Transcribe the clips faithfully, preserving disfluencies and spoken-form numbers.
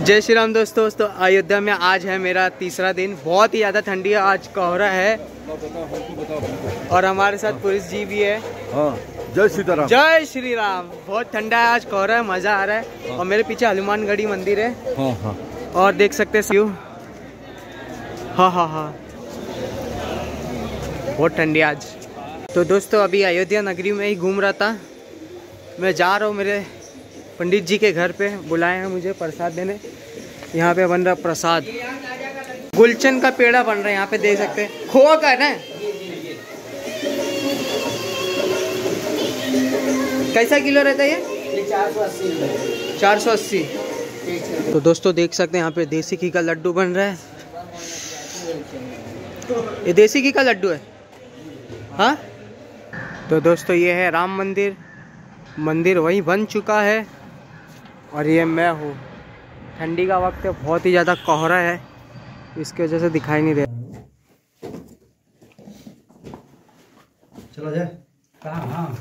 जय श्री राम दोस्तों। दोस्तों अयोध्या में आज है मेरा तीसरा दिन। बहुत ही ज़्यादा ठंडी है, आज कोहरा है और हमारे साथ पुलिस जी भी है। हाँ, जय सीताराम। जय श्री राम। बहुत ठंडा है, आज कोहरा है, मज़ा आ रहा है। हाँ। और मेरे पीछे हनुमानगढ़ी मंदिर है। हाँ हाँ। और देख सकते हैं। हाँ हाँ हाँ बहुत ठंडी आज। तो दोस्तों अभी अयोध्या नगरी में ही घूम रहा था। मैं जा रहा हूँ मेरे पंडित जी के घर पे, बुलाए हैं मुझे प्रसाद देने। यहाँ पे बन रहा प्रसाद, गुलचन का पेड़ा बन रहा है। यहाँ पे देख सकते हैं, खोआ का है ना। कैसा किलो रहता है ये? चार सौ अस्सी। चार सौ अस्सी। तो दोस्तों देख सकते हैं यहाँ पे देसी घी का लड्डू बन रहा है। ये देसी घी का लड्डू है। हाँ तो दोस्तों ये है राम मंदिर। मंदिर वहीं बन चुका है और ये मैं हूँ। ठंडी का वक्त है, बहुत ही ज़्यादा कोहरा है, इसकी वजह से दिखाई नहीं दे रहा। चलो जाए। कहाँ? हाँ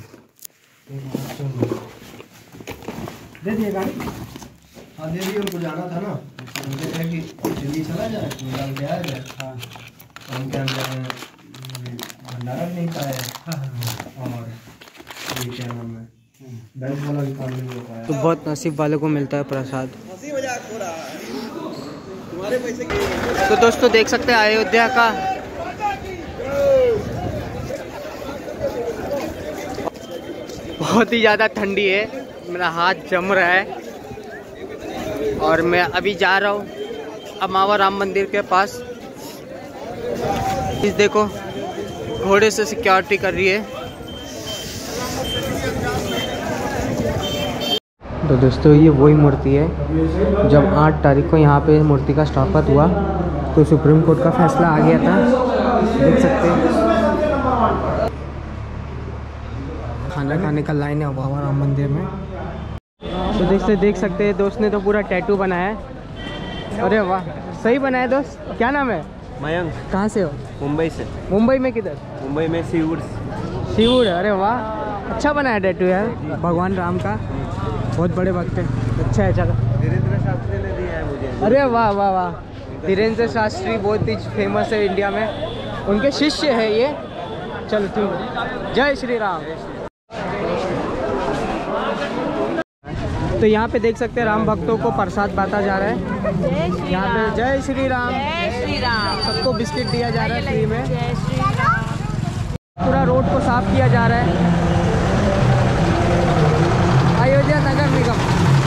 दे दिए गाड़ी। हाँ दे दिए, उनको जाना था ना। मुझे कहा कि दिल्ली चला जाए, निकाल के आया जाए। हाँ हम क्या भंडारा भी नहीं पाए। हाँ हाँ। और ये क्या नाम है, बैंक वाला भी काम नहीं हो पाया। तो बहुत नसीब वालों को मिलता है प्रसाद। तो दोस्तों देख सकते हैं अयोध्या का बहुत ही ज़्यादा ठंडी है, मेरा हाथ जम रहा है। और मैं अभी जा रहा हूँ अमावा राम मंदिर के पास। इस देखो घोड़े से सिक्योरिटी कर रही है। तो दोस्तों ये वही मूर्ति है, जब आठ तारीख को यहाँ पे मूर्ति का स्थापना हुआ तो सुप्रीम कोर्ट का फैसला आ गया था। देख सकते हैं खाना खाने का लाइन है अमावा राम मंदिर में। तो देखते देख सकते हैं दोस्त ने तो पूरा टैटू बनाया है। अरे वाह, सही बनाया दोस्त। क्या नाम है? मयंक। कहाँ से हो? मुंबई से। मुंबई में किधर? मुंबई में सीवुड। सीवुड। अरे वाह, अच्छा बनाया टैटू यार, भगवान राम का। बहुत बड़े भक्त है। अच्छा है, चलो। धीरेन्द्र शास्त्री ने दिया है मुझे। अरे वाह वाह वाह। धीरेन्द्र शास्त्री बहुत ही फेमस है इंडिया में, उनके शिष्य है ये। चलो ठीक है, जय श्री राम। तो यहाँ पे देख सकते हैं राम भक्तों को प्रसाद बांटा जा रहा है। यहाँ पे जय श्री राम, जय श्री राम। सबको बिस्किट दिया जा रहा है फ्री में। पूरा रोड को साफ किया जा रहा है। अयोध्या नगर निगम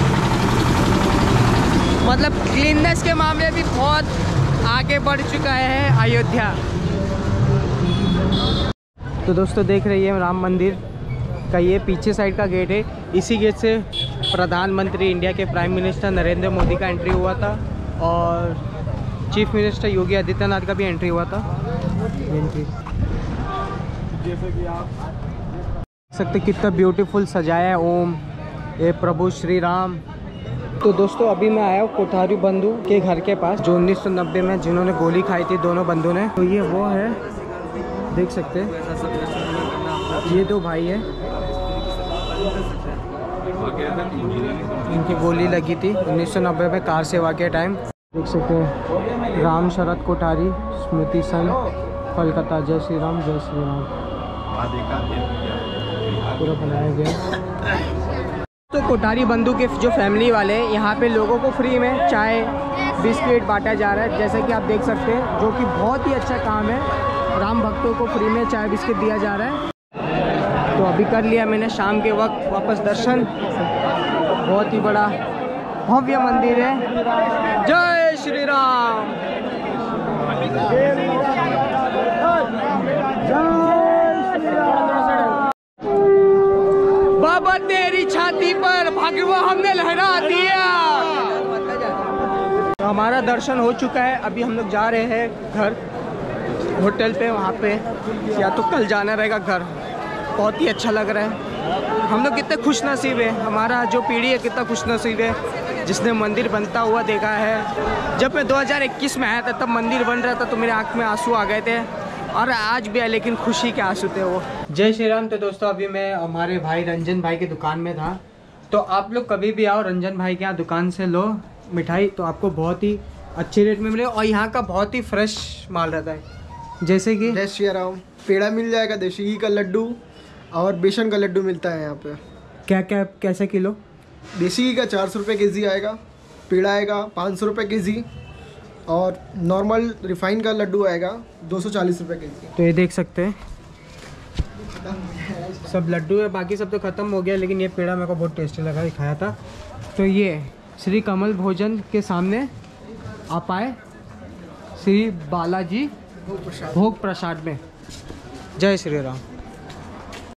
मतलब क्लीननेस के मामले भी बहुत आगे बढ़ चुका है अयोध्या। तो दोस्तों देख रही है राम मंदिर का ये पीछे साइड का गेट है। इसी गेट से प्रधानमंत्री इंडिया के प्राइम मिनिस्टर नरेंद्र मोदी का एंट्री हुआ था और चीफ मिनिस्टर योगी आदित्यनाथ का भी एंट्री हुआ था। एंट्री जैसे कि आप देख सकते कितना ब्यूटीफुल सजाया है। ओम ये प्रभु श्री राम। तो दोस्तों अभी मैं आया हूँ कोठारी बंधु के घर के पास, जो उन्नीस सौ नब्बे में जिन्होंने गोली खाई थी दोनों बंधु ने। तो ये वो है, देख सकते हैं ये दो भाई है, इनकी गोली लगी थी उन्नीस सौ नब्बे में कार सेवा के टाइम। देख सकते हैं राम शरद कोठारी स्मृति संघ कोलकाता। जय श्री राम, जय श्री राम पूरा बनाया गया। तो कोठारी बंधु के जो फैमिली वाले हैं, यहाँ पे लोगों को फ्री में चाय बिस्किट बांटा जा रहा है, जैसे कि आप देख सकते हैं, जो कि बहुत ही अच्छा काम है। राम भक्तों को फ्री में चाय बिस्किट दिया जा रहा है। तो अभी कर लिया मैंने शाम के वक्त वापस दर्शन। बहुत ही बड़ा भव्य मंदिर है। जय श्री राम। बाबा तेरी छाती पर भगवा हमने लहरा दिया। तो हमारा दर्शन हो चुका है। अभी हम लोग जा रहे हैं घर, होटल पे। वहाँ पे या तो कल जाना रहेगा घर। बहुत ही अच्छा लग रहा है। हम लोग कितने खुश नसीब है, हमारा जो पीढ़ी है कितना खुश नसीब है जिसने मंदिर बनता हुआ देखा है। जब मैं दो हज़ार इक्कीस में आया था तब मंदिर बन रहा था तो मेरे आँख में आंसू आ गए थे, और आज भी है लेकिन खुशी के आंसू थे वो। जय श्री राम। तो दोस्तों अभी मैं हमारे भाई रंजन भाई की दुकान में था। तो आप लोग कभी भी आओ रंजन भाई के यहाँ दुकान से लो, मिठाई तो आपको बहुत ही अच्छे रेट में मिले और यहाँ का बहुत ही फ्रेश माल रहता है। जैसे कि जय श्री राम, पेड़ा मिल जाएगा, देसी घी का लड्डू और बेसन का लड्डू मिलता है यहाँ पे। क्या क्या कैसे किलो? देसी घी का चार सौ रुपये के जी आएगा, पेड़ा आएगा पाँच सौ रुपये के जी और नॉर्मल रिफाइन का लड्डू आएगा दो सौ चालीस रुपये के जी। तो ये देख सकते हैं सब लड्डू है, बाकी सब तो ख़त्म हो गया, लेकिन ये पेड़ा मेरे को बहुत टेस्टी लगा, ये खाया था। तो ये श्री कमल भोजन के सामने आप आए श्री बालाजी भोग प्रसाद में। जय श्री राम।